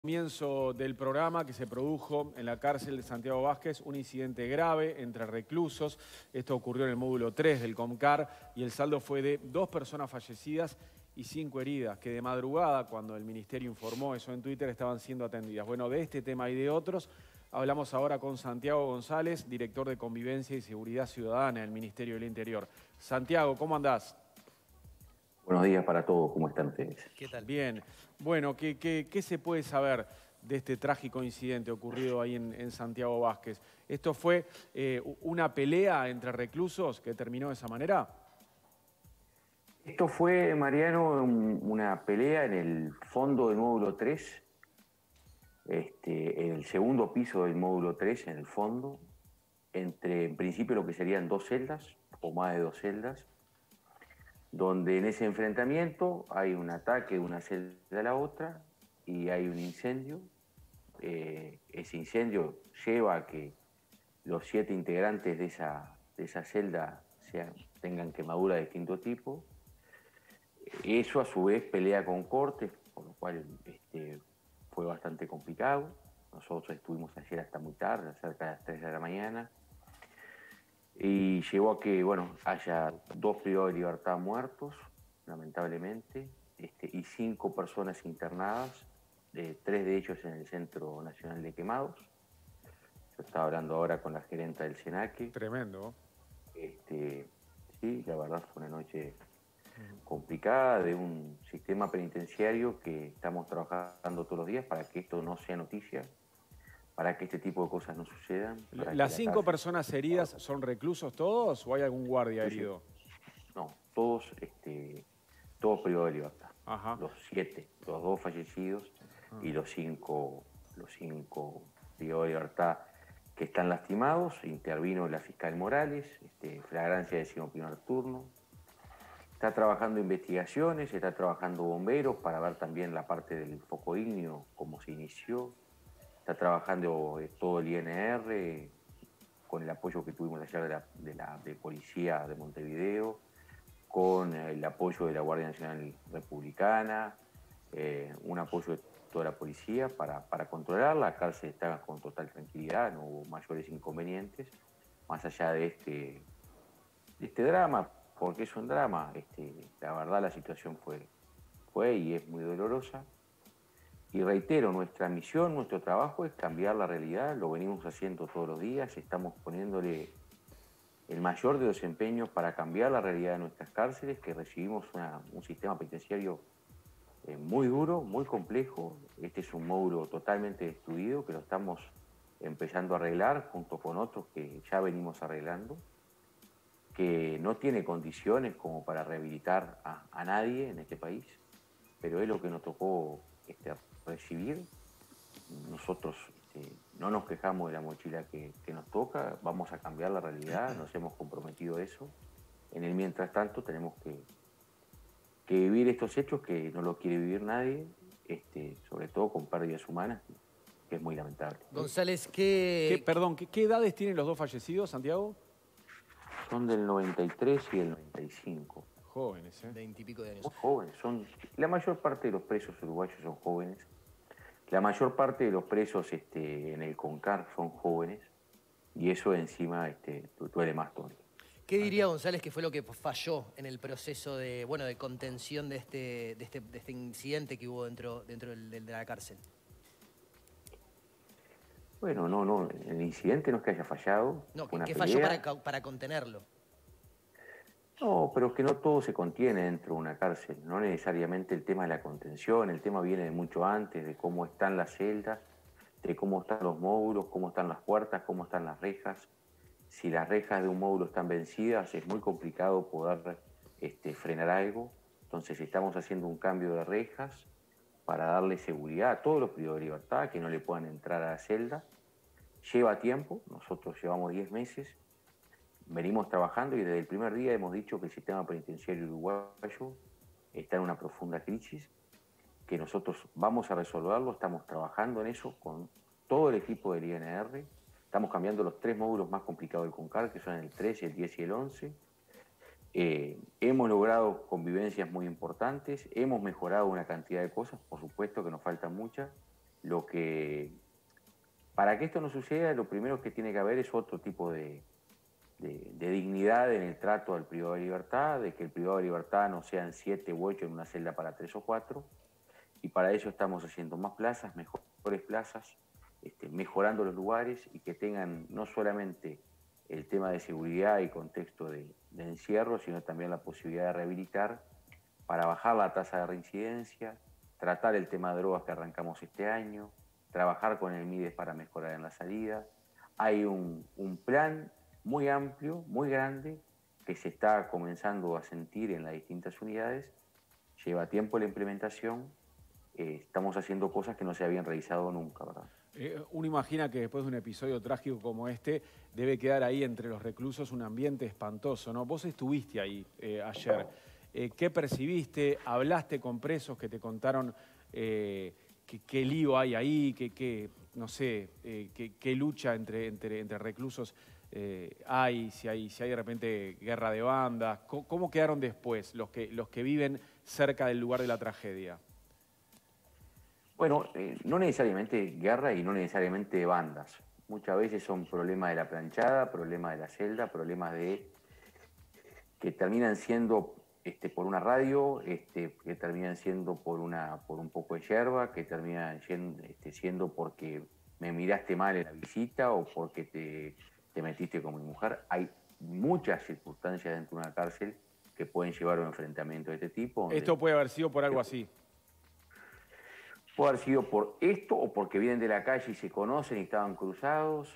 Comienzo del programa que se produjo en la cárcel de Santiago Vázquez, un incidente grave entre reclusos. Esto ocurrió en el módulo 3 del COMCAR y el saldo fue de 2 personas fallecidas y 5 heridas, que de madrugada, cuando el Ministerio informó eso en Twitter, estaban siendo atendidas. Bueno, de este tema y de otros, hablamos ahora con Santiago González, director de Convivencia y Seguridad Ciudadana del Ministerio del Interior. Santiago, ¿cómo andás? Buenos días para todos, ¿cómo están ustedes? ¿Qué tal? Bien. Bueno, ¿qué se puede saber de este trágico incidente ocurrido ahí en Santiago Vázquez? ¿Esto fue una pelea entre reclusos que terminó de esa manera? Esto fue, Mariano, una pelea en el fondo del módulo 3, en el segundo piso del módulo 3, en el fondo, entre en principio lo que serían 2 celdas, o más de 2 celdas, donde en ese enfrentamiento hay un ataque de una celda a la otra y hay un incendio. Ese incendio lleva a que los 7 integrantes de esa celda tengan quemadura de distinto tipo. Eso a su vez pelea con cortes, por lo cual fue bastante complicado. Nosotros estuvimos ayer hasta muy tarde, cerca de las 3 de la mañana, y llevó a que, bueno, haya 2 privados de libertad muertos, lamentablemente, y 5 personas internadas, 3 de ellos en el Centro Nacional de Quemados. Yo estaba hablando ahora con la gerenta del SENACE. Tremendo. Sí, la verdad fue una noche complicada de un sistema penitenciario que estamos trabajando todos los días para que esto no sea noticia, para que este tipo de cosas no sucedan. ¿Las 5 personas heridas son reclusos todos o hay algún guardia herido? No, todos privados de libertad. Ajá. Los 7, los 2 fallecidos y los cinco privados de libertad que están lastimados. Intervino la fiscal Morales, flagrancia de 11º turno. Está trabajando investigaciones, está trabajando bomberos para ver también la parte del foco ígneo, cómo se inició. Está trabajando todo el INR con el apoyo que tuvimos ayer de Policía de Montevideo, con el apoyo de la Guardia Nacional Republicana, un apoyo de toda la policía para controlar. La cárcel está con total tranquilidad, no hubo mayores inconvenientes, más allá de este drama, porque es un drama. La verdad la situación fue y es muy dolorosa. Y reitero, nuestra misión, nuestro trabajo es cambiar la realidad, lo venimos haciendo todos los días, estamos poniéndole el mayor de los empeños para cambiar la realidad de nuestras cárceles, que recibimos un sistema penitenciario muy duro, muy complejo. Este es un módulo totalmente destruido que lo estamos empezando a arreglar junto con otros que ya venimos arreglando, que no tiene condiciones como para rehabilitar a nadie en este país, pero es lo que nos tocó recibir. Nosotros no nos quejamos de la mochila que nos toca, vamos a cambiar la realidad, nos hemos comprometido a eso. En el mientras tanto tenemos que vivir estos hechos que no los quiere vivir nadie, sobre todo con pérdidas humanas, que es muy lamentable. González, ¿qué edades tienen los 2 fallecidos, Santiago? Son del 93 y el 95. Jóvenes, ¿eh? 20 y pico de años. Muy jóvenes. La mayor parte de los presos uruguayos son jóvenes. La mayor parte de los presos en el CONCAR son jóvenes. Y eso encima duele más todavía. ¿Qué diría González que fue lo que falló en el proceso de contención de este incidente que hubo dentro de la cárcel? Bueno, no, el incidente no es que haya fallado. No, ¿qué falló para contenerlo? No, pero es que no todo se contiene dentro de una cárcel. No necesariamente el tema de la contención, el tema viene de mucho antes, de cómo están las celdas, de cómo están los módulos, cómo están las puertas, cómo están las rejas. Si las rejas de un módulo están vencidas, es muy complicado poder frenar algo. Entonces estamos haciendo un cambio de rejas para darle seguridad a todos los privados de libertad, que no le puedan entrar a la celda. Lleva tiempo, nosotros llevamos 10 meses, venimos trabajando y desde el primer día hemos dicho que el sistema penitenciario uruguayo está en una profunda crisis, que nosotros vamos a resolverlo, estamos trabajando en eso con todo el equipo del INR. Estamos cambiando los 3 módulos más complicados del CONCAR, que son el 13, el 10 y el 11. Hemos logrado convivencias muy importantes, hemos mejorado una cantidad de cosas, por supuesto que nos faltan muchas, Para que esto no suceda, lo primero que tiene que haber es otro tipo de dignidad en el trato al privado de libertad, de que el privado de libertad no sean 7 u 8 en una celda para 3 o 4, y para eso estamos haciendo más plazas, mejores plazas, mejorando los lugares y que tengan no solamente el tema de seguridad y contexto de encierro, sino también la posibilidad de rehabilitar para bajar la tasa de reincidencia, tratar el tema de drogas que arrancamos este año, trabajar con el MIDES para mejorar en la salida. Hay un plan muy amplio, muy grande, que se está comenzando a sentir en las distintas unidades. Lleva tiempo la implementación. Estamos haciendo cosas que no se habían realizado nunca, ¿verdad? Uno imagina que después de un episodio trágico como este, debe quedar ahí entre los reclusos un ambiente espantoso, ¿no? Vos estuviste ahí ayer. ¿Qué percibiste? ¿Hablaste con presos que te contaron qué lío hay ahí? No sé, qué lucha entre reclusos hay? Si hay de repente guerra de bandas. ¿Cómo quedaron después los que viven cerca del lugar de la tragedia? Bueno, no necesariamente guerra y no necesariamente bandas. Muchas veces son problemas de la planchada, problemas de la celda, problemas que terminan siendo por una radio, que terminan siendo por un poco de yerba, que terminan siendo porque me miraste mal en la visita o porque te metiste con mi mujer. Hay muchas circunstancias dentro de una cárcel que pueden llevar a un enfrentamiento de este tipo. Esto puede haber sido por algo así. Puede haber sido por esto o porque vienen de la calle y se conocen y estaban cruzados.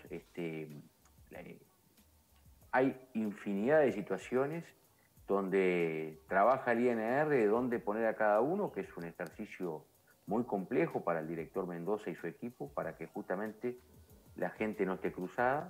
Hay infinidad de situaciones donde trabaja el INR de dónde poner a cada uno, que es un ejercicio muy complejo para el director Mendoza y su equipo, para que justamente la gente no esté cruzada.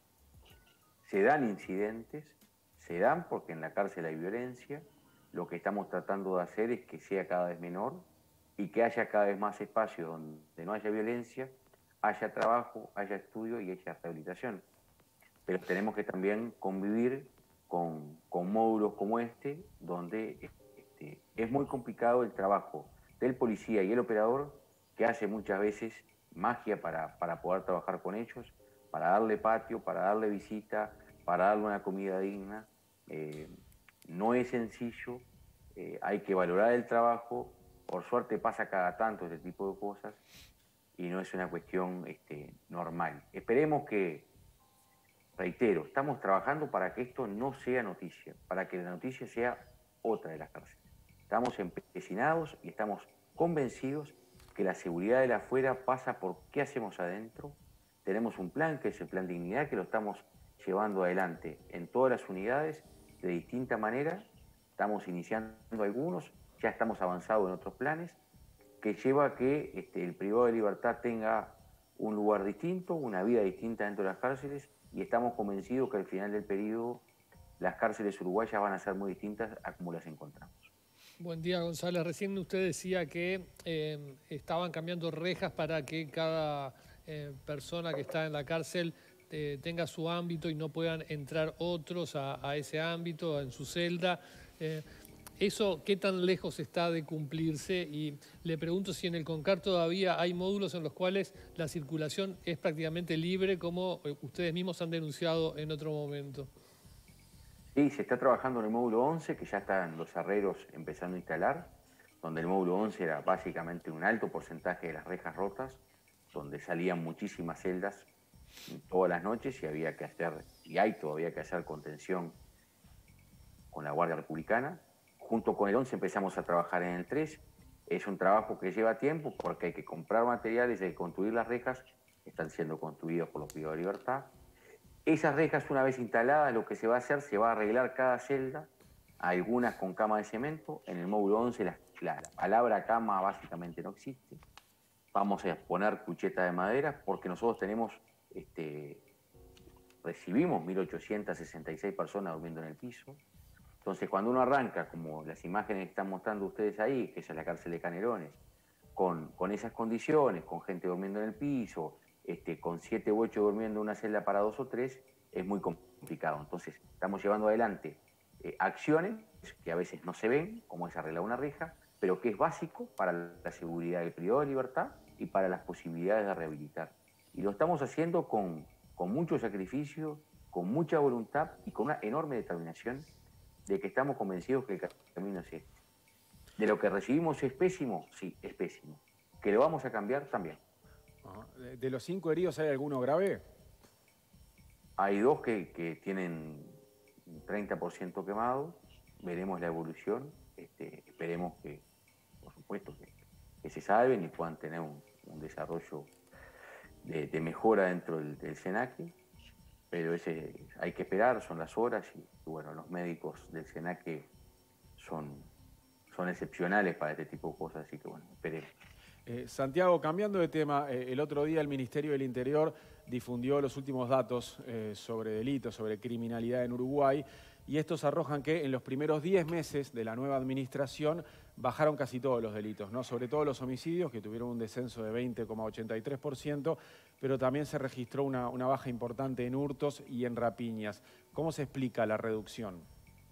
Se dan incidentes, se dan porque en la cárcel hay violencia. Lo que estamos tratando de hacer es que sea cada vez menor y que haya cada vez más espacios donde no haya violencia, haya trabajo, haya estudio y haya rehabilitación. Pero tenemos que también convivir con módulos como este, donde es muy complicado el trabajo del policía y el operador, que hace muchas veces magia para poder trabajar con ellos, para darle patio, para darle visita, para darle una comida digna. No es sencillo, hay que valorar el trabajo. Por suerte pasa cada tanto este tipo de cosas y no es una cuestión normal. Esperemos que, reitero, estamos trabajando para que esto no sea noticia, para que la noticia sea otra de las cárceles. Estamos empecinados y estamos convencidos que la seguridad de la afuera pasa por qué hacemos adentro. Tenemos un plan, que es el Plan Dignidad, que lo estamos llevando adelante en todas las unidades de distinta manera. Estamos iniciando algunos, ya estamos avanzados en otros planes, que lleva a que el privado de libertad tenga un lugar distinto, una vida distinta dentro de las cárceles, y estamos convencidos que al final del periodo las cárceles uruguayas van a ser muy distintas a como las encontramos. Buen día, González. Recién usted decía que estaban cambiando rejas para que cada persona que está en la cárcel tenga su ámbito y no puedan entrar otros a ese ámbito, en su celda. ¿Eso qué tan lejos está de cumplirse? Y le pregunto si en el CONCAR todavía hay módulos en los cuales la circulación es prácticamente libre, como ustedes mismos han denunciado en otro momento. Sí, se está trabajando en el módulo 11, que ya están los herreros empezando a instalar, donde el módulo 11 era básicamente un alto porcentaje de las rejas rotas, donde salían muchísimas celdas todas las noches y había que hacer, y hay todavía que hacer contención con la Guardia Republicana. Junto con el 11 empezamos a trabajar en el 3. Es un trabajo que lleva tiempo porque hay que comprar materiales, hay que construir las rejas, están siendo construidas por los privados de libertad. Esas rejas, una vez instaladas, lo que se va a hacer, se va a arreglar cada celda, algunas con cama de cemento. En el módulo 11 la palabra cama básicamente no existe. Vamos a poner cucheta de madera porque nosotros recibimos 1.866 personas durmiendo en el piso. Entonces, cuando uno arranca, como las imágenes que están mostrando ustedes ahí, que esa es la cárcel de Canelones, con esas condiciones, con gente durmiendo en el piso, con 7 u 8 durmiendo en una celda para 2 o 3, es muy complicado. Entonces, estamos llevando adelante acciones que a veces no se ven, como es arreglar una reja, pero que es básico para la seguridad del privado de libertad y para las posibilidades de rehabilitar. Y lo estamos haciendo con mucho sacrificio, con mucha voluntad y con una enorme determinación de que estamos convencidos que el camino es este. De lo que recibimos es pésimo, sí, es pésimo. ¿Que lo vamos a cambiar? También. Ajá. ¿De los 5 heridos hay alguno grave? Hay 2 que tienen un 30% quemado, veremos la evolución, esperemos que, por supuesto, que se salven y puedan tener un desarrollo de mejora dentro del SENACE, pero hay que esperar, son las horas y bueno, los médicos del SENACE son excepcionales para este tipo de cosas, así que bueno, esperemos. Santiago, cambiando de tema, el otro día el Ministerio del Interior difundió los últimos datos sobre delitos, sobre criminalidad en Uruguay, y estos arrojan que en los primeros 10 meses de la nueva administración bajaron casi todos los delitos, ¿no? Sobre todo los homicidios, que tuvieron un descenso de 20,83%, pero también se registró una baja importante en hurtos y en rapiñas. ¿Cómo se explica la reducción?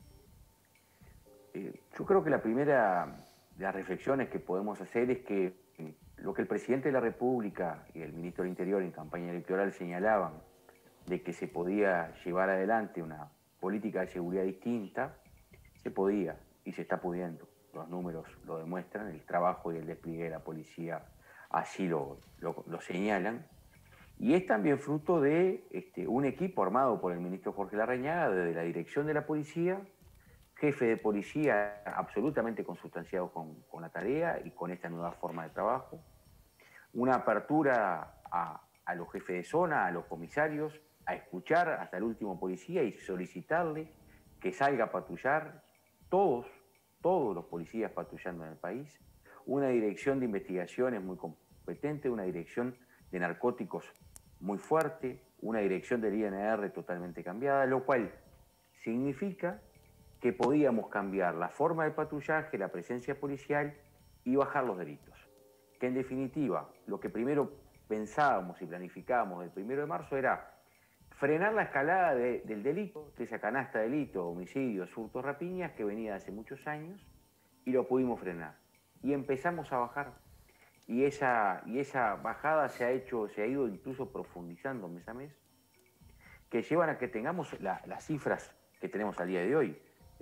Yo creo que la primera de las reflexiones que podemos hacer es que lo que el presidente de la República y el ministro del Interior en campaña electoral señalaban de que se podía llevar adelante una política de seguridad distinta, se podía y se está pudiendo. Los números lo demuestran, el trabajo y el despliegue de la policía así lo señalan. Y es también fruto de un equipo armado por el ministro Jorge Larrañaga, desde la dirección de la policía, jefe de policía absolutamente consustanciado con la tarea y con esta nueva forma de trabajo, una apertura a los jefes de zona, a los comisarios, a escuchar hasta el último policía y solicitarle que salga a patrullar, todos los policías patrullando en el país, una dirección de investigaciones muy competente, una dirección de narcóticos muy fuerte, una dirección del INR totalmente cambiada, lo cual significa que podíamos cambiar la forma de patrullaje, la presencia policial y bajar los delitos. Que en definitiva, lo que primero pensábamos y planificábamos el 1 de marzo era frenar la escalada del delito, de esa canasta de delitos, homicidios, hurtos, rapiñas, que venía de hace muchos años, y lo pudimos frenar. Y empezamos a bajar. Y esa bajada se ha ido incluso profundizando mes a mes, que llevan a que tengamos las cifras que tenemos al día de hoy.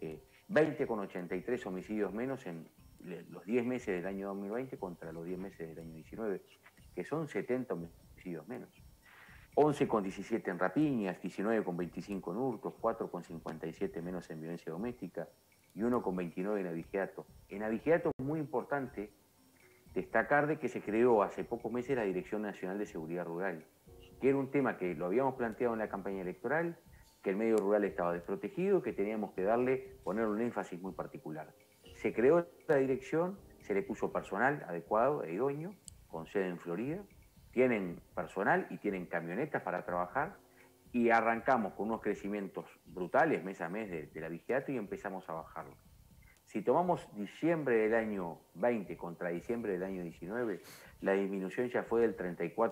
20,83 homicidios menos en los 10 meses del año 2020 contra los 10 meses del año 19, que son 70 homicidios menos. 11,17 en rapiñas, 19,25 en hurtos, 4,57 menos en violencia doméstica y 1,29 en abigeato. En abigeato es muy importante destacar de que se creó hace pocos meses la Dirección Nacional de Seguridad Rural, que era un tema que lo habíamos planteado en la campaña electoral, que el medio rural estaba desprotegido, que teníamos que poner un énfasis muy particular. Se creó la dirección, se le puso personal adecuado e idóneo, con sede en Florida, tienen personal y tienen camionetas para trabajar, y arrancamos con unos crecimientos brutales mes a mes del abigeato y empezamos a bajarlo. Si tomamos diciembre del año 20 contra diciembre del año 19, la disminución ya fue del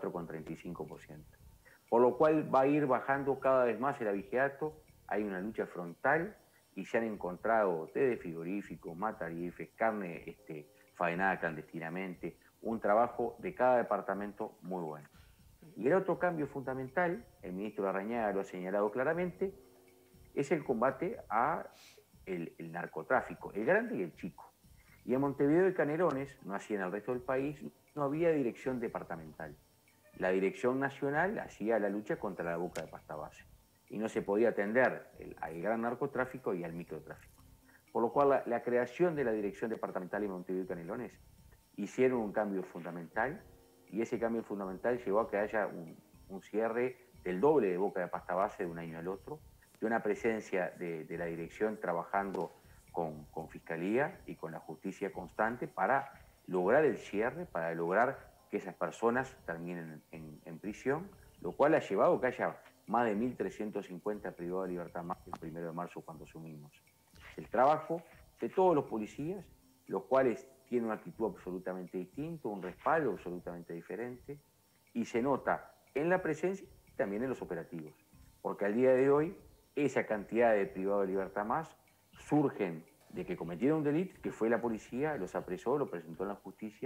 34,35%. Por lo cual va a ir bajando cada vez más el abigeato, hay una lucha frontal y se han encontrado desde frigoríficos, matarifes, carne faenada clandestinamente, un trabajo de cada departamento muy bueno. Y el otro cambio fundamental, el ministro Larrañaga lo ha señalado claramente, es el combate a el narcotráfico, el grande y el chico. Y en Montevideo y Canelones, no así en el resto del país, no había dirección departamental. La dirección nacional hacía la lucha contra la boca de pasta base y no se podía atender al gran narcotráfico y al microtráfico. Por lo cual la creación de la dirección departamental en Montevideo y Canelones hicieron un cambio fundamental y ese cambio fundamental llevó a que haya un cierre del doble de boca de pasta base de un año al otro, de una presencia de la dirección trabajando con Fiscalía y con la justicia constante para lograr el cierre, para lograr que esas personas terminen en prisión, lo cual ha llevado a que haya más de 1.350 privados de libertad más que el 1 de marzo cuando asumimos. El trabajo de todos los policías, los cuales tienen una actitud absolutamente distinta, un respaldo absolutamente diferente, y se nota en la presencia y también en los operativos, porque al día de hoy esa cantidad de privados de libertad más surgen de que cometieron un delito, que fue la policía, los apresó, lo presentó en la justicia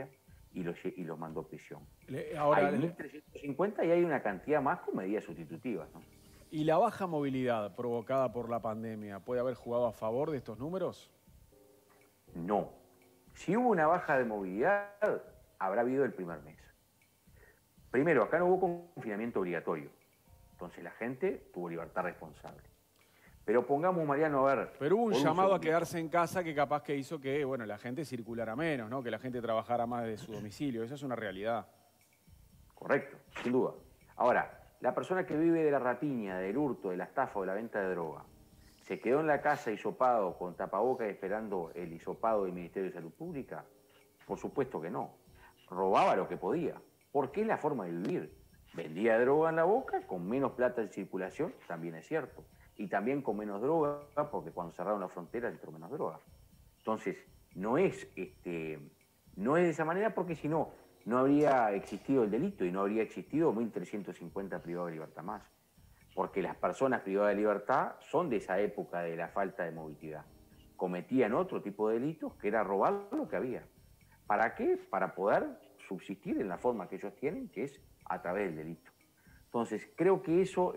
y los mandó a prisión. Ahora, hay 1.350 y hay una cantidad más con medidas sustitutivas, ¿no? ¿Y la baja movilidad provocada por la pandemia puede haber jugado a favor de estos números? No. Si hubo una baja de movilidad, habrá habido el primer mes. Primero, acá no hubo confinamiento obligatorio. Entonces la gente tuvo libertad responsable. Pero pongamos, Mariano, a ver... Pero hubo un llamado a quedarse en casa que capaz que hizo que, bueno, la gente circulara menos, ¿no? Que la gente trabajara más de su domicilio. Esa es una realidad. Correcto, sin duda. Ahora, la persona que vive de la rapiña, del hurto, de la estafa o de la venta de droga, ¿se quedó en la casa hisopado, con tapabocas, esperando el hisopado del Ministerio de Salud Pública? Por supuesto que no. Robaba lo que podía, porque es la forma de vivir. Vendía droga en la boca, con menos plata en circulación, también es cierto. Y también con menos droga, porque cuando cerraron la frontera entró menos droga. Entonces, no es de esa manera, porque si no, no habría existido el delito y no habría existido 1.350 privados de libertad más. Porque las personas privadas de libertad son de esa época de la falta de movilidad. Cometían otro tipo de delitos, que era robar lo que había. ¿Para qué? Para poder subsistir en la forma que ellos tienen, que es a través del delito. Entonces, creo que eso,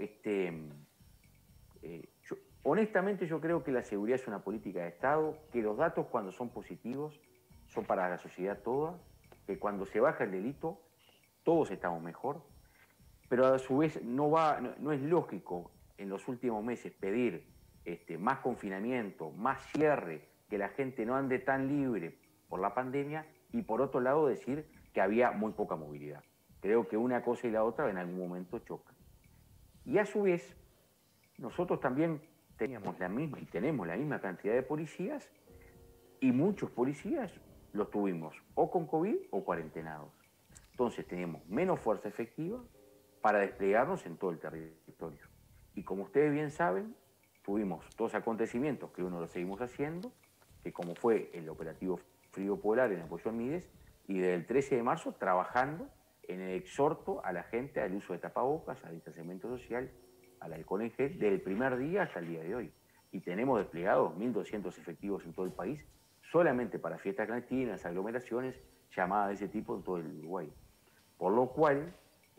honestamente yo creo que la seguridad es una política de Estado, que los datos cuando son positivos son para la sociedad toda, que cuando se baja el delito todos estamos mejor, pero a su vez no es lógico en los últimos meses pedir más confinamiento, más cierre, que la gente no ande tan libre por la pandemia y por otro lado decir que había muy poca movilidad. Creo que una cosa y la otra en algún momento chocan. Y a su vez, nosotros también teníamos la misma y tenemos la misma cantidad de policías y muchos policías los tuvimos o con COVID o cuarentenados. Entonces tenemos menos fuerza efectiva para desplegarnos en todo el territorio. Y como ustedes bien saben, tuvimos dos acontecimientos que uno lo seguimos haciendo, que como fue el operativo Frío Polar en apoyo a Mides, y desde el 13 de marzo trabajando en el exhorto a la gente al uso de tapabocas, al distanciamiento social, al alcohol en gel, desde el primer día hasta el día de hoy. Y tenemos desplegados 1.200 efectivos en todo el país, solamente para fiestas clandestinas, aglomeraciones, llamadas de ese tipo en todo el Uruguay. Por lo cual,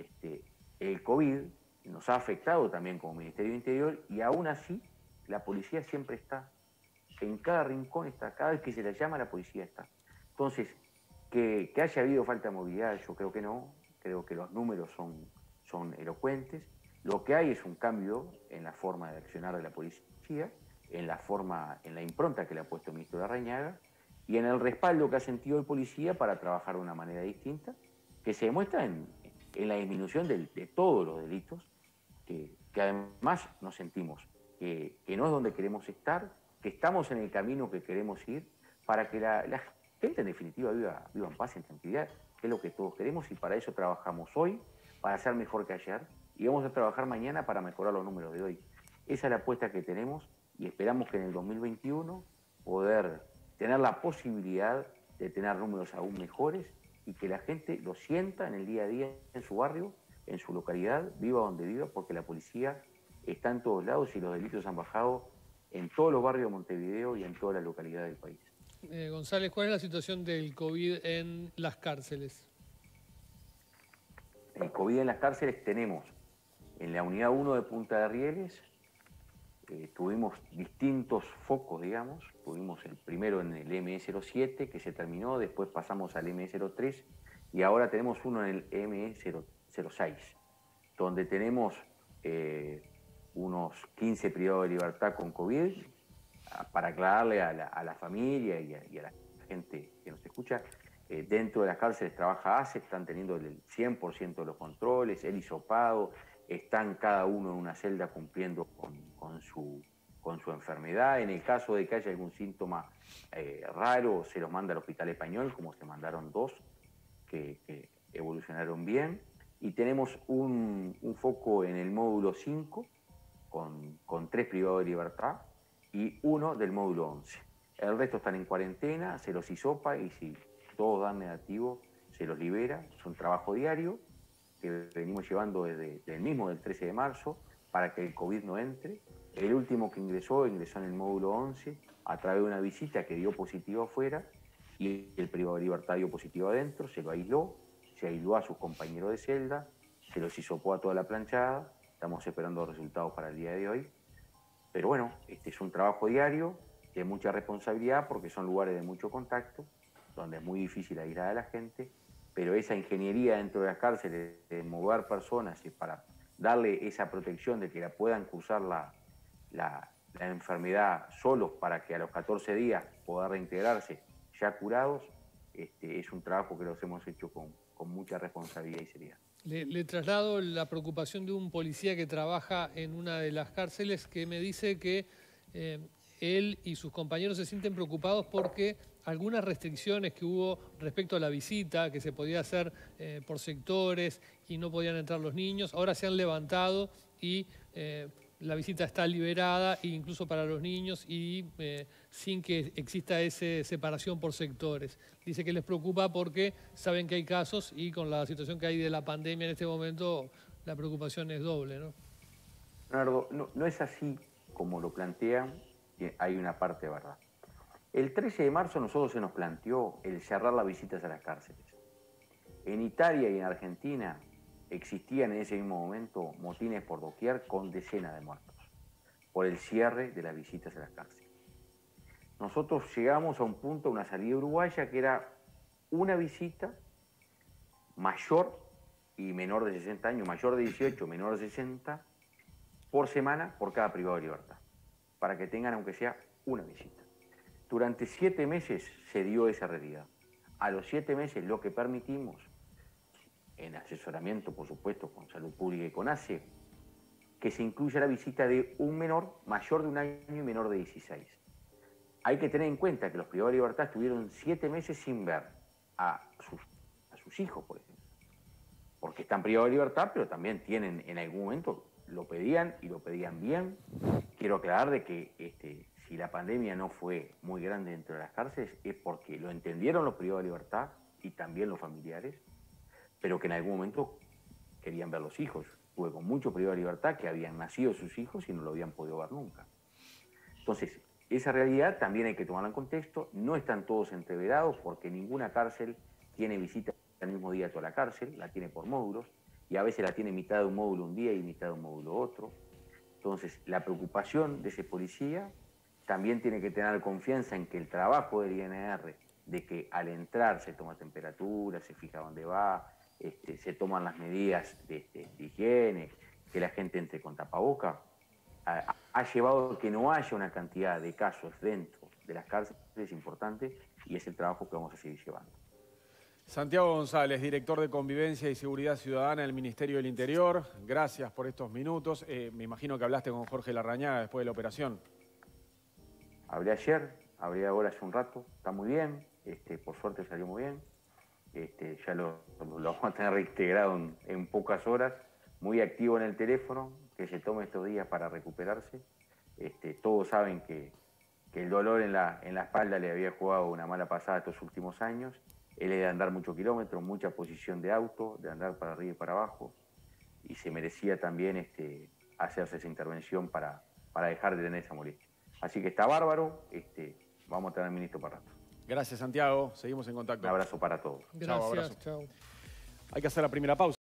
el COVID nos ha afectado también como Ministerio de Interior y aún así la policía siempre está. En cada rincón está, cada vez que se la llama la policía está. Entonces, que haya habido falta de movilidad, yo creo que no, creo que los números son elocuentes. Lo que hay es un cambio en la forma de accionar de la policía, en la impronta que le ha puesto el ministro Larrañaga y en el respaldo que ha sentido el policía para trabajar de una manera distinta, que se demuestra en la disminución de todos los delitos, que además nos sentimos que no es donde queremos estar, que estamos en el camino que queremos ir, para que la gente en definitiva viva en paz y en tranquilidad, que es lo que todos queremos y para eso trabajamos hoy, para ser mejor que ayer, y vamos a trabajar mañana para mejorar los números de hoy. Esa es la apuesta que tenemos y esperamos que en el 2021 poder tener la posibilidad de tener números aún mejores y que la gente lo sienta en el día a día, en su barrio, en su localidad, viva donde viva, porque la policía está en todos lados y los delitos han bajado en todos los barrios de Montevideo y en todas las localidades del país. González, ¿cuál es la situación del COVID en las cárceles? El COVID en las cárceles tenemos en la unidad 1 de Punta de Rieles, tuvimos distintos focos, digamos. Tuvimos el primero en el ME07 que se terminó, después pasamos al ME03 y ahora tenemos uno en el ME06, donde tenemos unos 15 privados de libertad con COVID. Para aclararle a la familia y a la gente que nos escucha, dentro de las cárceles trabaja ACE, están teniendo el 100% de los controles, el hisopado, están cada uno en una celda cumpliendo con su enfermedad. En el caso de que haya algún síntoma raro, se los manda al Hospital Español, como se mandaron dos que evolucionaron bien. Y tenemos un foco en el módulo 5 con 3 privados de libertad y uno del módulo 11. El resto están en cuarentena, se los hisopa y si todos dan negativo, se los libera. Es un trabajo diario que venimos llevando desde el mismo del 13 de marzo para que el COVID no entre. El último que ingresó en el módulo 11 a través de una visita que dio positivo afuera y el privado de libertad dio positivo adentro, se lo aisló, se aisló a sus compañeros de celda, se los hisopó a toda la planchada, estamos esperando resultados para el día de hoy. Pero bueno, este es un trabajo diario de mucha responsabilidad porque son lugares de mucho contacto, donde es muy difícil aislar a la gente, pero esa ingeniería dentro de las cárceles de mover personas y para darle esa protección de que la puedan cursar la enfermedad solos para que a los 14 días puedan reintegrarse ya curados, es un trabajo que los hemos hecho con mucha responsabilidad y seriedad. Le traslado la preocupación de un policía que trabaja en una de las cárceles que me dice que él y sus compañeros se sienten preocupados porque algunas restricciones que hubo respecto a la visita, que se podía hacer por sectores y no podían entrar los niños, ahora se han levantado y la visita está liberada, incluso para los niños, y sin que exista esa separación por sectores. Dice que les preocupa porque saben que hay casos y con la situación que hay de la pandemia en este momento, la preocupación es doble, ¿no? Leonardo, no es así como lo plantean, hay una parte de verdad. El 13 de marzo nosotros se nos planteó el cerrar las visitas a las cárceles. En Italia y en Argentina existían en ese mismo momento motines por doquier con decenas de muertos por el cierre de las visitas a las cárceles. Nosotros llegamos a un punto, una salida uruguaya, que era una visita mayor y menor de 60 años, mayor de 18, menor de 60, por semana por cada privado de libertad, para que tengan aunque sea una visita. Durante 7 meses se dio esa realidad. A los 7 meses lo que permitimos, en asesoramiento, por supuesto, con Salud Pública y con ACE, que se incluya la visita de un menor mayor de 1 año y menor de 16. Hay que tener en cuenta que los privados de libertad estuvieron 7 meses sin ver a sus hijos, por ejemplo. Porque están privados de libertad, pero también tienen, en algún momento, lo pedían y lo pedían bien. Quiero aclarar de que si la pandemia no fue muy grande dentro de las cárceles, es porque lo entendieron los privados de libertad y también los familiares, pero que en algún momento querían ver los hijos. Tuve con muchos privados de libertad que habían nacido sus hijos y no lo habían podido ver nunca. Entonces, esa realidad también hay que tomarla en contexto. No están todos entreverados porque ninguna cárcel tiene visita el mismo día a toda la cárcel, la tiene por módulos, y a veces la tiene mitad de un módulo un día y mitad de un módulo otro. Entonces, la preocupación de ese policía también tiene que tener confianza en que el trabajo del INR, de que al entrar se toma temperatura, se fija dónde va, se toman las medidas de higiene, que la gente entre con tapaboca, ha llevado a que no haya una cantidad de casos dentro de las cárceles importante, y es el trabajo que vamos a seguir llevando. Santiago González, director de Convivencia y Seguridad Ciudadana del Ministerio del Interior, gracias por estos minutos. Me imagino que hablaste con Jorge Larrañaga después de la operación. Hablé ayer, hablé ahora hace un rato, está muy bien, por suerte salió muy bien. Ya lo vamos a tener reintegrado en pocas horas, muy activo en el teléfono, que se tome estos días para recuperarse. Todos saben que el dolor en la espalda le había jugado una mala pasada estos últimos años. Él es de andar muchos kilómetros, mucha posición de auto, de andar para arriba y para abajo, y se merecía también hacerse esa intervención para dejar de tener esa molestia. Así que está bárbaro, vamos a tener ministro para rato. Gracias, Santiago. Seguimos en contacto. Un abrazo para todos. Gracias, Chao, abrazo. chao. Hay que hacer la primera pausa.